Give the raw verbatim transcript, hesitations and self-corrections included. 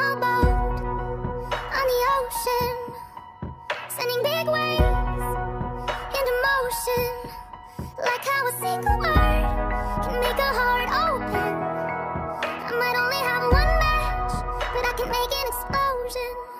small boat on the ocean, sending big waves into motion. Like how a single word can make a heart open. I might only have one match, but I can make an explosion.